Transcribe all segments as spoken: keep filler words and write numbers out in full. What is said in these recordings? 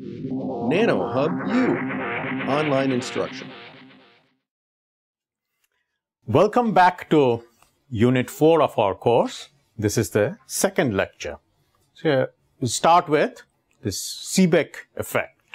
nanoHUB-U, online instruction. Welcome back to Unit four of our course. This is the second lecture. So we start with this Seebeck effect.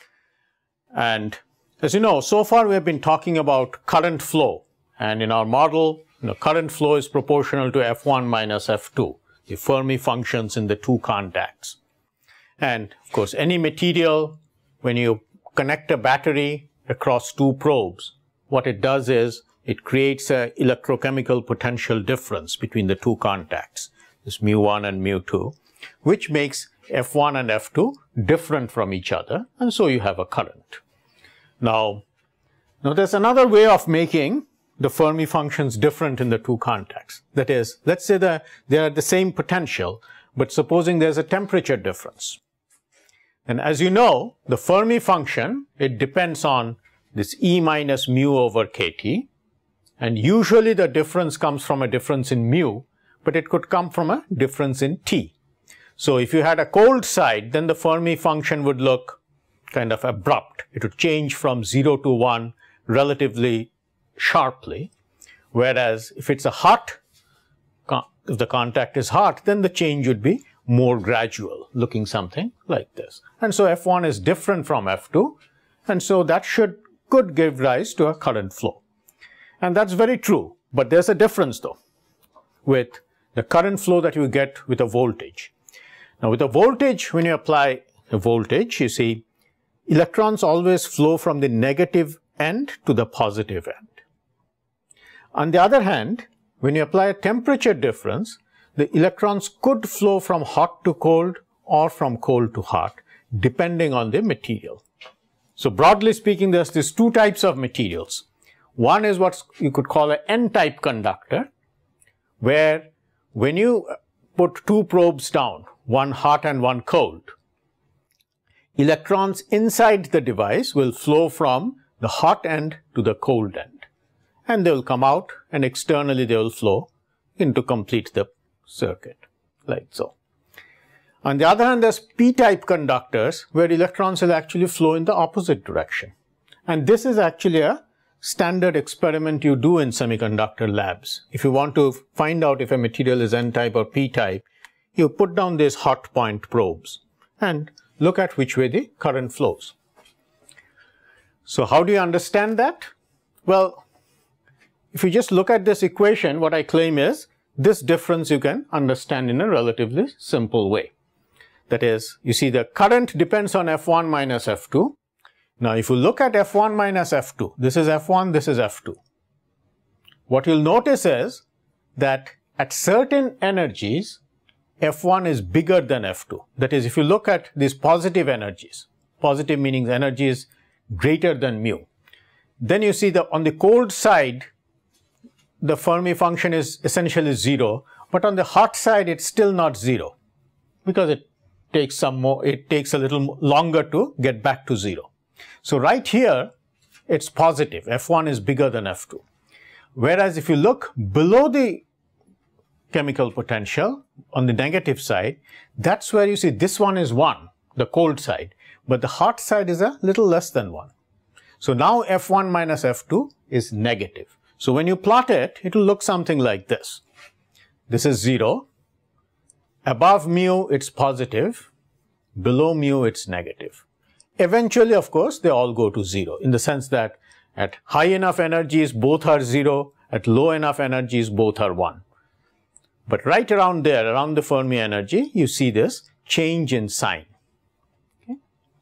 And as you know, so far we have been talking about current flow. And in our model, you know, current flow is proportional to F one minus F two, the Fermi functions in the two contacts. And of course, any material, when you connect a battery across two probes, what it does is it creates an electrochemical potential difference between the two contacts, this mu one and mu two, which makes F one and F two different from each other, and so you have a current. Now, now there's another way of making the Fermi functions different in the two contacts. That is, let's say that they are the same potential, but supposing there's a temperature difference. And as you know, the Fermi function, it depends on this E minus mu over kT. And usually the difference comes from a difference in mu, but it could come from a difference in T. So if you had a cold side, then the Fermi function would look kind of abrupt. It would change from zero to one relatively sharply. Whereas if it's a hot, if the contact is hot, then the change would be more gradual, looking something like this. And so F one is different from F two, and so that should could give rise to a current flow. And that's very true, but there's a difference though with the current flow that you get with a voltage. Now with a voltage, when you apply a voltage, you see electrons always flow from the negative end to the positive end. On the other hand, when you apply a temperature difference, the electrons could flow from hot to cold or from cold to hot, depending on the material. So broadly speaking, there's these two types of materials. One is what you could call an N-type conductor, where when you put two probes down, one hot and one cold, electrons inside the device will flow from the hot end to the cold end. And they will come out, and externally they will flow in to complete the circuit, like so. On the other hand, there's P-type conductors, where electrons will actually flow in the opposite direction. And this is actually a standard experiment you do in semiconductor labs. If you want to find out if a material is N-type or P-type, you put down these hot point probes and look at which way the current flows. So how do you understand that? Well, if you just look at this equation, what I claim is this difference you can understand in a relatively simple way. That is, you see the current depends on F one minus F two. Now if you look at F one minus F two, this is F one, this is F two. What you'll notice is that at certain energies, F one is bigger than F two. That is, if you look at these positive energies, positive meaning energy is greater than mu, then you see that on the cold side, the Fermi function is essentially zero, but on the hot side, it's still not zero, because it takes some more, it takes a little longer to get back to zero. So right here, it's positive. F one is bigger than F two. Whereas if you look below the chemical potential on the negative side, that's where you see this one is one, the cold side, but the hot side is a little less than one. So now F one minus F two is negative. So when you plot it, it will look something like this. This is zero. Above mu, it's positive. Below mu, it's negative. Eventually, of course, they all go to zero, in the sense that at high enough energies, both are zero. At low enough energies, both are one. But right around there, around the Fermi energy, you see this change in sign. Okay.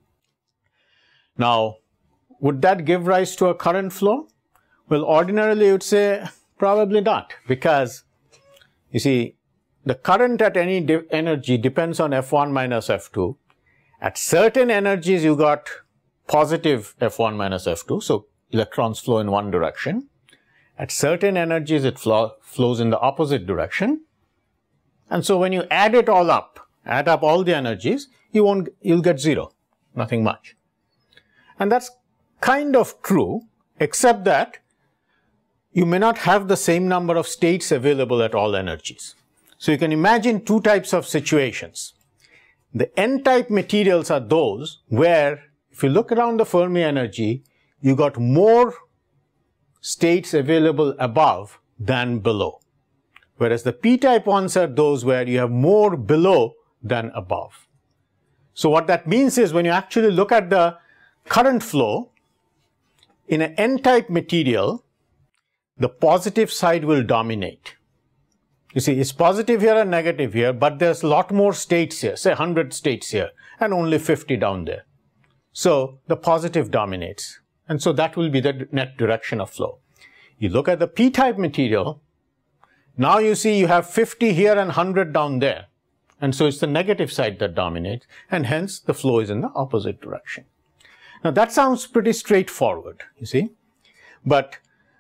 Now, would that give rise to a current flow? Well, ordinarily you would say probably not, because you see the current at any de energy depends on F one minus F two. At certain energies you got positive F one minus F two, so electrons flow in one direction. At certain energies it flow, flows in the opposite direction. And so when you add it all up, add up all the energies, you won't, you'll get zero, nothing much. And that's kind of true, except that you may not have the same number of states available at all energies. So you can imagine two types of situations. The n-type materials are those where, if you look around the Fermi energy, you got more states available above than below. Whereas the p-type ones are those where you have more below than above. So what that means is when you actually look at the current flow, in an n-type material, the positive side will dominate. You see, it's positive here and negative here, but there's a lot more states here, say one hundred states here, and only fifty down there. So the positive dominates, and so that will be the net direction of flow. You look at the p-type material, now you see you have fifty here and one hundred down there, and so it's the negative side that dominates, and hence the flow is in the opposite direction. Now that sounds pretty straightforward, you see, but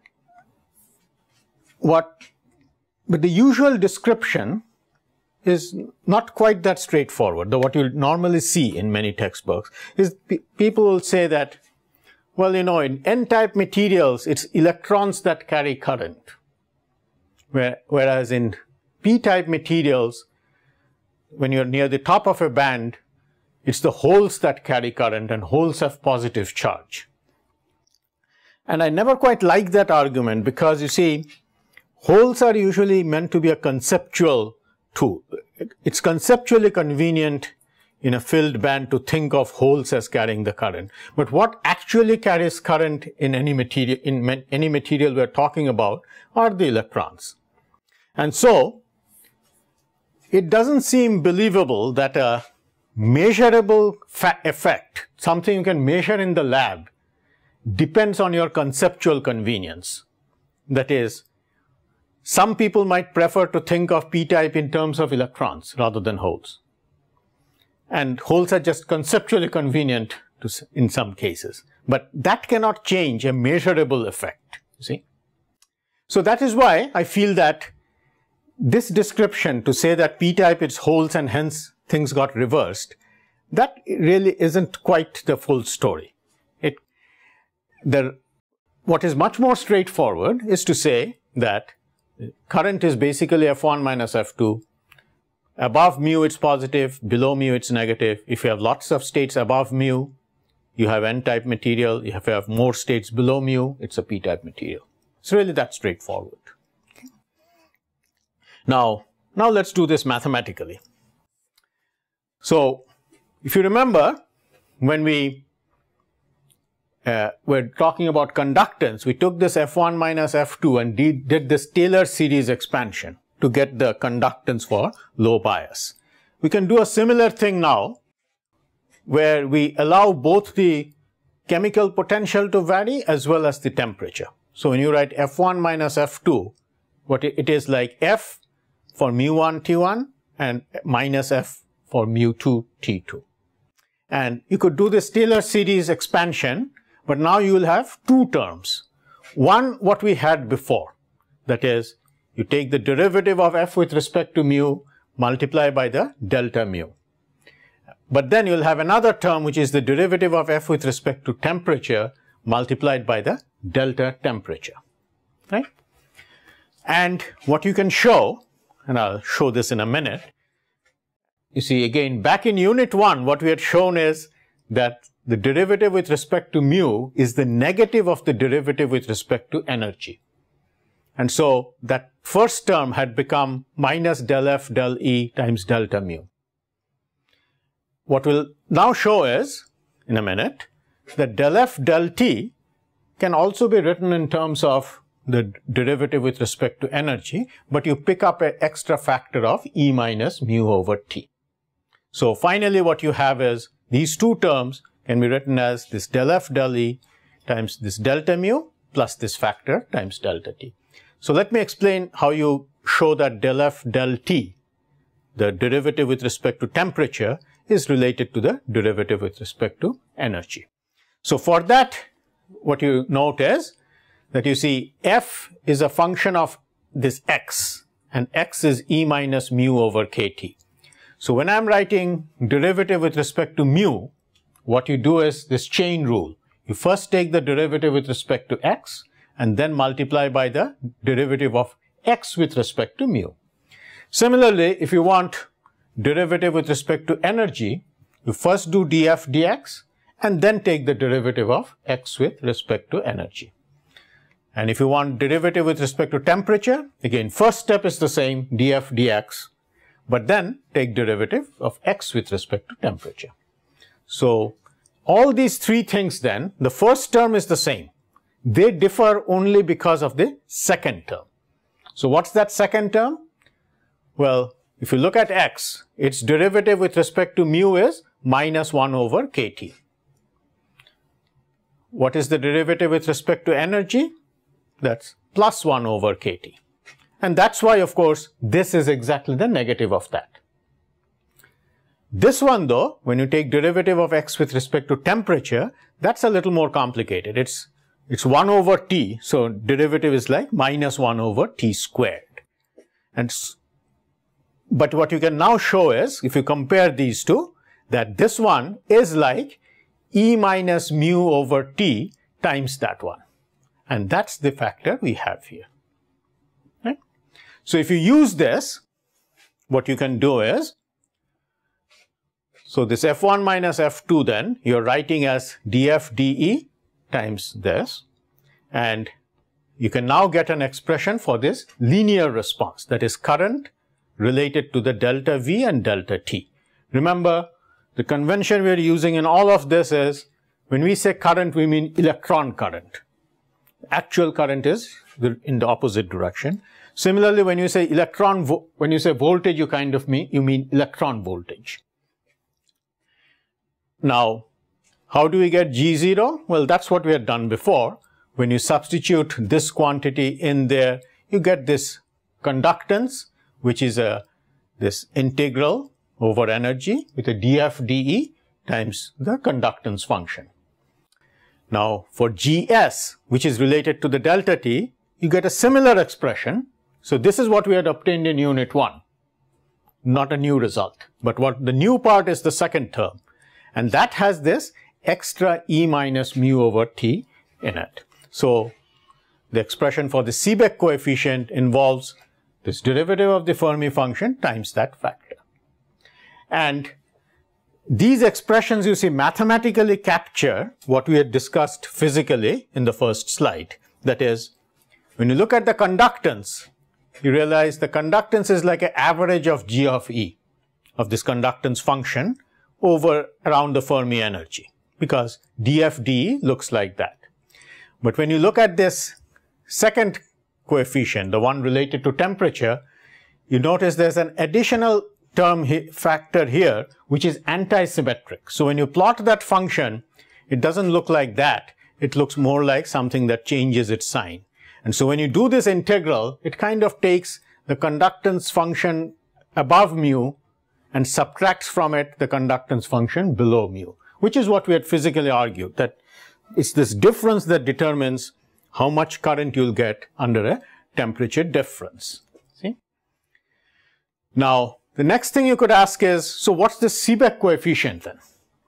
what But the usual description is not quite that straightforward. Though what you'll normally see in many textbooks is pe people will say that, well, you know, in n-type materials, it's electrons that carry current. Where, whereas in p-type materials, when you're near the top of a band, it's the holes that carry current, and holes have positive charge. And I never quite like that argument because, you see, holes are usually meant to be a conceptual tool. It's conceptually convenient in a filled band to think of holes as carrying the current. But what actually carries current in any material, in any material we're talking about are the electrons. And so, it doesn't seem believable that a measurable effect, something you can measure in the lab, depends on your conceptual convenience. That is, some people might prefer to think of p-type in terms of electrons rather than holes. And holes are just conceptually convenient to, in some cases. But that cannot change a measurable effect, you see. So that is why I feel that this description to say that p-type is holes and hence things got reversed, that really isn't quite the full story. It, the, what is much more straightforward is to say that current is basically F one minus F two. Above mu it's positive, below mu it's negative. If you have lots of states above mu, you have n-type material. If you have more states below mu, it's a p-type material. It's really that straightforward. Okay. Now, now let's do this mathematically. So, if you remember, when we Uh, we're talking about conductance, we took this F one minus F two and did, did this Taylor series expansion to get the conductance for low bias. We can do a similar thing now where we allow both the chemical potential to vary as well as the temperature. So when you write F one minus F two, what it, it is like F for mu one T one and minus F for mu two T two. And you could do this Taylor series expansion, but now you will have two terms. One, what we had before, that is, you take the derivative of f with respect to mu, multiply by the delta mu. But then you'll have another term which is the derivative of f with respect to temperature multiplied by the delta temperature, right? And what you can show, and I'll show this in a minute, you see again back in unit one what we had shown is that the derivative with respect to mu is the negative of the derivative with respect to energy. And so that first term had become minus del f del E times delta mu. What we'll now show is, in a minute, that del f del T can also be written in terms of the derivative with respect to energy, but you pick up an extra factor of E minus mu over T. So finally what you have is these two terms can be written as this del f del E times this delta mu plus this factor times delta T. So let me explain how you show that del f del T, the derivative with respect to temperature, is related to the derivative with respect to energy. So for that, what you note is that you see f is a function of this x, and x is E minus mu over kt. So when I'm writing derivative with respect to mu, what you do is this chain rule. You first take the derivative with respect to x and then multiply by the derivative of x with respect to mu. Similarly, if you want derivative with respect to energy, you first do df dx and then take the derivative of x with respect to energy. And if you want derivative with respect to temperature, again, first step is the same, df dx, but then take derivative of x with respect to temperature. So all these three things then, the first term is the same. They differ only because of the second term. So what's that second term? Well, if you look at x, its derivative with respect to mu is minus one over kT. What is the derivative with respect to energy? That's plus one over kT. And that's why, of course, this is exactly the negative of that. This one though, when you take derivative of x with respect to temperature, that's a little more complicated. It's, it's one over t, so derivative is like minus one over t squared. And, but what you can now show is, if you compare these two, that this one is like e minus mu over t times that one. And that's the factor we have here. Right? So if you use this, what you can do is, so this f one minus f two then, you're writing as df dE times this. And you can now get an expression for this linear response, that is current related to the delta V and delta T. Remember, the convention we're using in all of this is, when we say current, we mean electron current. Actual current is in the opposite direction. Similarly, when you say electron, when you say voltage, you kind of mean, you mean electron voltage. Now, how do we get G zero? Well, that's what we had done before. When you substitute this quantity in there, you get this conductance, which is a this integral over energy with a df dE times the conductance function. Now, for Gs, which is related to the delta T, you get a similar expression. So this is what we had obtained in unit one. Not a new result, but what the new part is the second term. And that has this extra E minus mu over T in it. So the expression for the Seebeck coefficient involves this derivative of the Fermi function times that factor. And these expressions, you see, mathematically capture what we had discussed physically in the first slide. That is, when you look at the conductance, you realize the conductance is like an average of G of E, of this conductance function, over around the Fermi energy, because df dE looks like that. But when you look at this second coefficient, the one related to temperature, you notice there's an additional term he factor here, which is anti-symmetric. So when you plot that function, it doesn't look like that. It looks more like something that changes its sign. And so when you do this integral, it kind of takes the conductance function above mu and subtracts from it the conductance function below mu, which is what we had physically argued, that it's this difference that determines how much current you'll get under a temperature difference. See? Now, the next thing you could ask is, so what's the Seebeck coefficient then?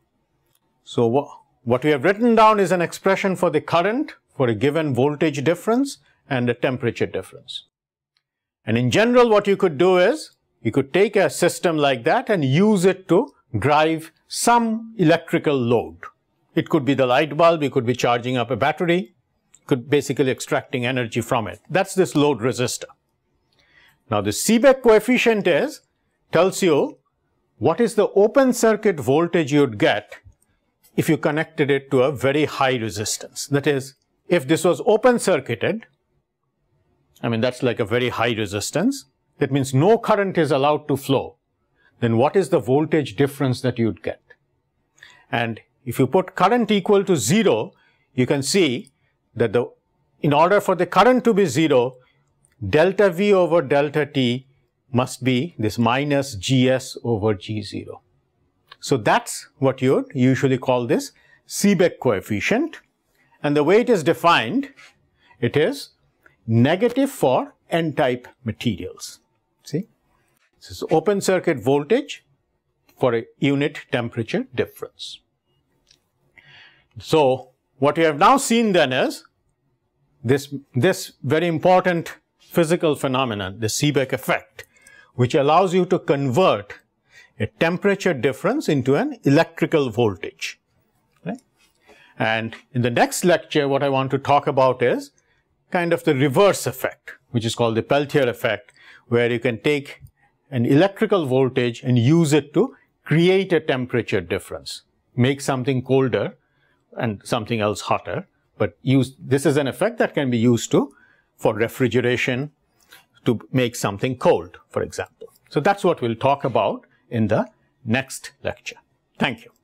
So wh what we have written down is an expression for the current for a given voltage difference and a temperature difference. And in general, what you could do is, you could take a system like that and use it to drive some electrical load. It could be the light bulb, it could be charging up a battery, could basically extracting energy from it. That's this load resistor. Now the Seebeck coefficient is, tells you what is the open circuit voltage you'd get if you connected it to a very high resistance. That is, if this was open circuited, I mean that's like a very high resistance, that means no current is allowed to flow, then what is the voltage difference that you'd get? And if you put current equal to zero, you can see that the, in order for the current to be zero, delta V over delta T must be this minus Gs over G zero. So that's what you would usually call this Seebeck coefficient. And the way it is defined, it is negative for N-type materials. See, this is open circuit voltage for a unit temperature difference. So what we have now seen then is this, this very important physical phenomenon, the Seebeck effect, which allows you to convert a temperature difference into an electrical voltage. Right? And in the next lecture, what I want to talk about is kind of the reverse effect, which is called the Peltier effect, where you can take an electrical voltage and use it to create a temperature difference, make something colder and something else hotter. But use this is an effect that can be used to for refrigeration, to make something cold, for example. So that's what we'll talk about in the next lecture. Thank you.